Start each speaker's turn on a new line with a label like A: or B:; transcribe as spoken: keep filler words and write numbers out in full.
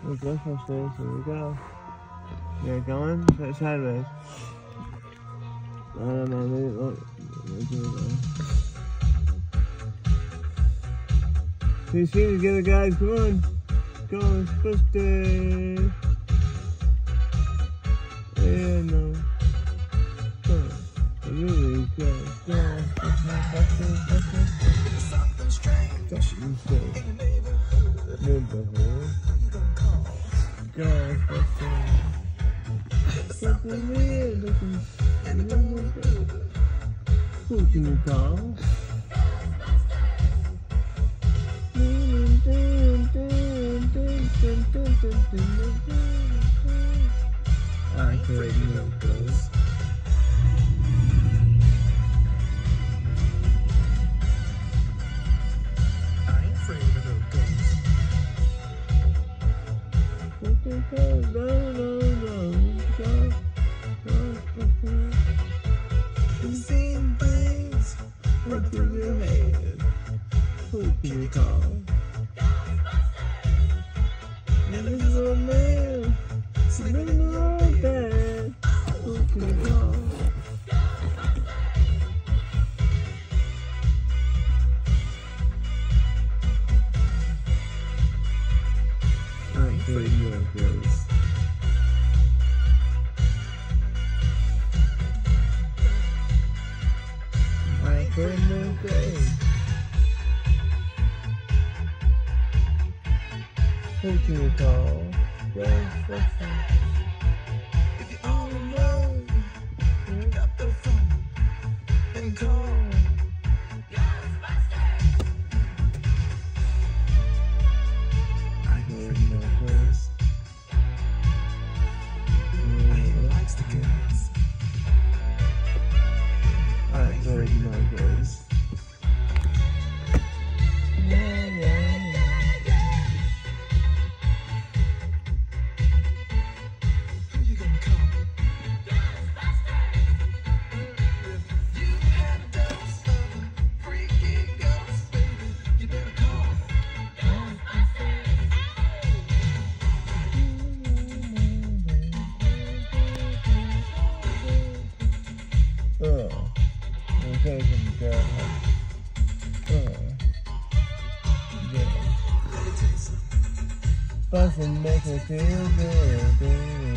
A: We'll go upstairs. Here we go. Yeah, going sideways. I don't know. Maybe, oh, maybe Can you see together, guys? Come on. Go, it's supposed to. Yeah, no. Go. Really go. Go. Something strange. Something strange. Neighborhood. Go. Something weird. Who can you call? I could no ghost. I ain't afraid of no ghosts. No, no, no, no. I'm seeing things run through your head. Who can you call? And this is old man, sleeping all bad. Who can you call? I ain't afraid of no ghosts. I ain't afraid of no ghosts. Who can you call? If you all alone, pick up the phone and call. I heard no voice. I likes the girls. I heard no voice. Yeah, yeah. Oh, okay, from God. Oh, yeah. Bustin' make me feel good, baby.